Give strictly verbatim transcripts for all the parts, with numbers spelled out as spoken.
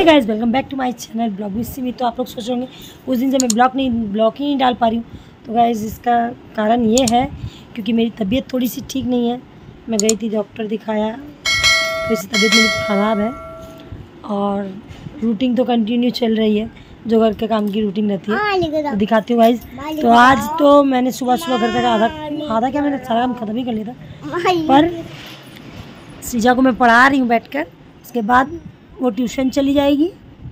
Hey guys, welcome back to my channel blog with Simi. तो आप लोग सोच रहे होंगे उस दिन से मैं ब्लॉग नहीं ब्लॉग ही नहीं डाल पा रही हूँ। तो गाइस इसका कारण ये है क्योंकि मेरी तबीयत थोड़ी सी ठीक नहीं है। मैं गई थी डॉक्टर दिखाया, थोड़ी सी तबीयत मेरी ख़राब है और रूटीन तो कंटिन्यू चल रही है, जो घर के काम की रूटीन रहती है। तो दिखाती हूँ गाइस। तो आज तो मैंने सुबह सुबह घर का आधा आधा क्या मैंने सारा काम ख़त्म ही कर लिया था, पर सीजा को मैं पढ़ा रही हूँ बैठकर। उसके बाद वो ट्यूशन चली जाएगी,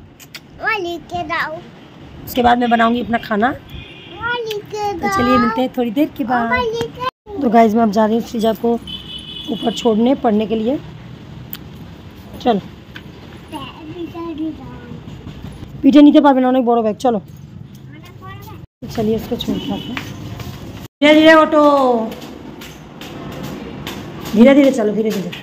उसके बाद मैं बनाऊंगी अपना खाना। तो चलिए मिलते हैं थोड़ी देर के बाद। तो गाइस मैं अब जा रही हूँ सीजा को ऊपर छोड़ने पढ़ने के लिए। चलो पीछे नीचे पार बनाने बड़ो बैग, चलो चलिए इसको छोड़ के आते हैं। धीरे धीरे ऑटो, धीरे धीरे चलो, धीरे धीरे।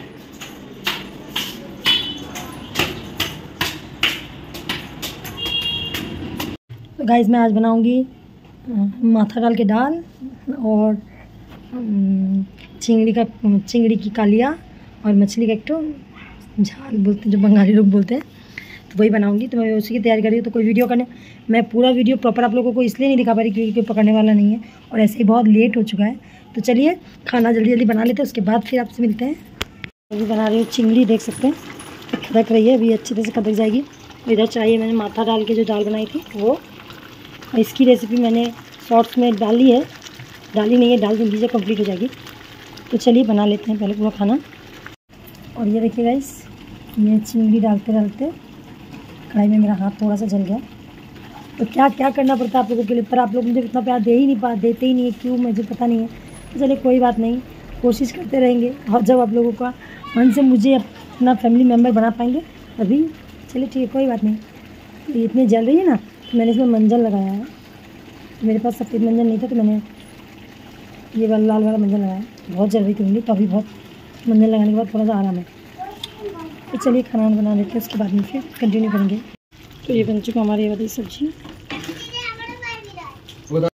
तो गाइस मैं आज बनाऊंगी माथा डाल के दाल और चिंगड़ी का चिंगड़ी की कालिया और मछली का एक तो झाल बोलते हैं, जो बंगाली लोग बोलते हैं। तो वही बनाऊंगी। तो मैं उसी की तैयारी कर रही हूँ। तो कोई वीडियो करने मैं पूरा वीडियो प्रॉपर आप लोगों को इसलिए नहीं दिखा पा रही क्योंकि कोई पकड़ने वाला नहीं है और ऐसे ही बहुत लेट हो चुका है। तो चलिए खाना जल्दी जल्दी बना लेते हैं, उसके बाद फिर आपसे मिलते हैं। अभी बना रही हूँ चिंगड़ी, देख सकते हैं खदक रही है, अभी अच्छी तरह से खदक जाएगी। इधर चाहिए मैंने माथा डाल के जो दाल बनाई थी वो, इसकी रेसिपी मैंने शॉर्ट्स में डाली है, डाली नहीं है, डाल दूँगी जब कंप्लीट हो जाएगी। तो चलिए बना लेते हैं पहले पूरा खाना। और ये देखिए गाइस, ये चिंगड़ी डालते डालते कढ़ाई में मेरा हाथ थोड़ा सा जल गया। तो क्या क्या करना पड़ता है आप लोगों के लिए, पर आप लोग मुझे इतना प्यार दे ही नहीं पा देते ही नहीं है, क्यों मुझे पता नहीं है। तो चलिए कोई बात नहीं, कोशिश करते रहेंगे और जब आप लोगों का मन से मुझे अपना फैमिली मेम्बर बना पाएंगे तभी। चलिए ठीक है, कोई बात नहीं। तो इतनी जल रही है ना, तो मैंने इसमें मंजन लगाया है। तो मेरे पास सफ़ेद मंजन नहीं था तो मैंने ये वाला लाल वाला मंजन लगाया। बहुत जल रही थी उंगली, तो अभी बहुत मंजन लगाने के बाद थोड़ा सा आराम है। तो चलिए खाना बना लेते हैं, उसके बाद में फिर कंटिन्यू करेंगे। तो ये बन चुका हमारी ये वाली सब्जी।